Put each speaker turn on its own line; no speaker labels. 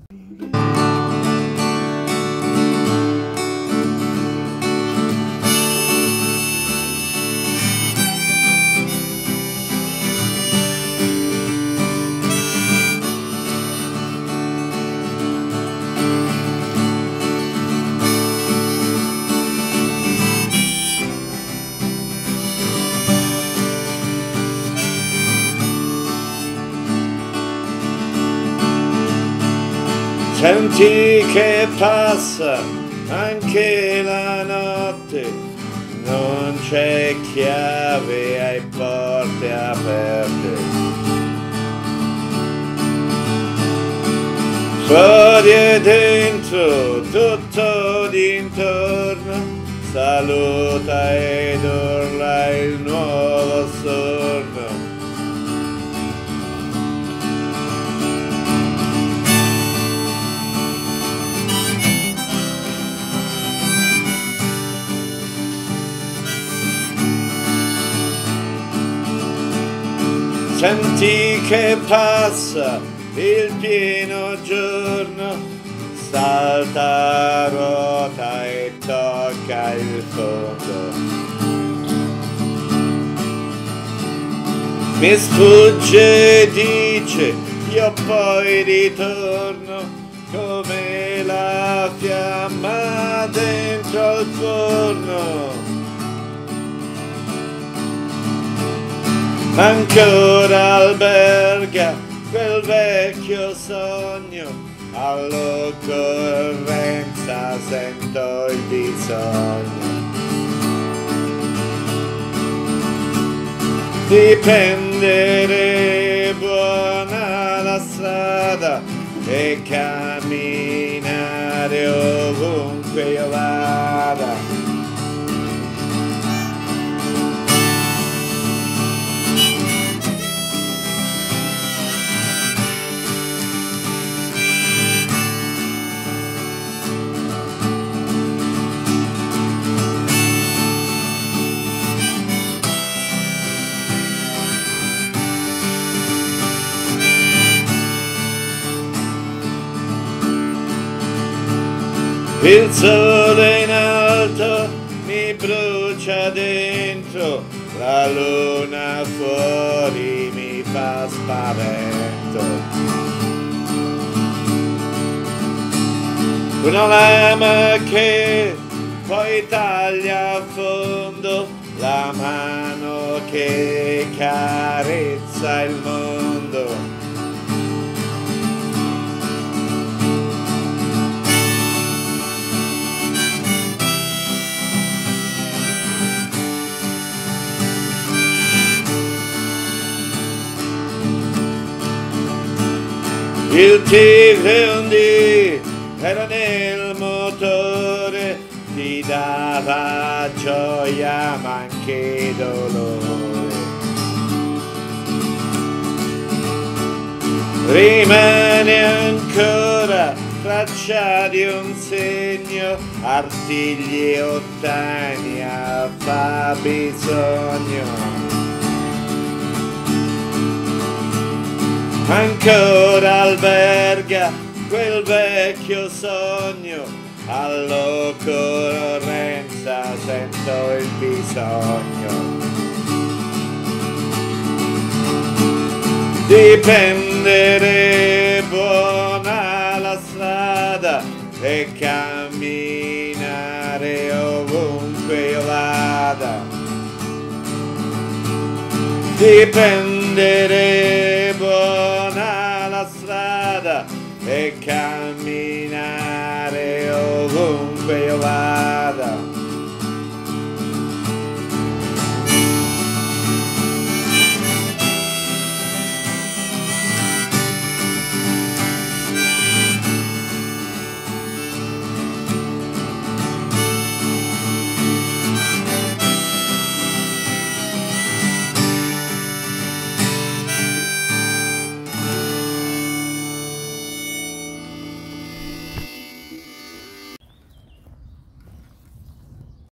Senti che passa anche la notte, non c'è chiave ai porte aperte. Fuori e dentro, tutto d'intorno, saluta ed urla il nuovo sorno. Senti che passa il pieno giorno, salta a ruota e tocca il fondo. Mi sfugge e dice, io poi ritorno, come la fiamma dentro al forno. Ancora alberga quel vecchio sogno, all'occorrenza sento il bisogno di prendere buona la strada e camminare ovunque io vada. Il sole in alto mi brucia dentro, la luna fuori mi fa spavento. Una lama che poi taglia a fondo, la mano che carezza il mondo. Il tigre un dì era nel motore, ti dava gioia ma anche dolore. Rimane ancora traccia di un segno, artigli e ottani a fa bisogno. Ancora alberga quel vecchio sogno, all'occorrenza sento il bisogno di prendere buona la strada e camminare ovunque io vada, di prendere buona la strada e camminare ovunque io vada.